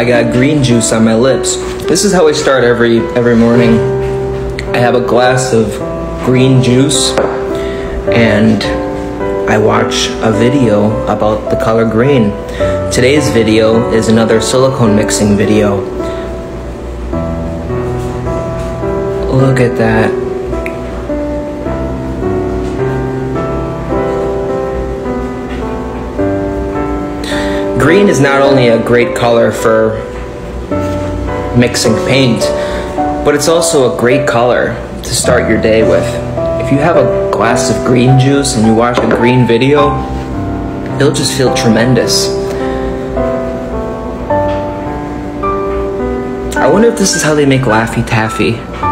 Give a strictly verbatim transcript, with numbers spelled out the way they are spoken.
I got green juice on my lips. This is how I start every every morning. I have a glass of green juice and I watch a video about the color green. Today's video is another silicone mixing video. Look at that. Green is not only a great color for mixing paint, but it's also a great color to start your day with. If you have a glass of green juice and you watch a green video, it'll just feel tremendous. I wonder if this is how they make Laffy Taffy.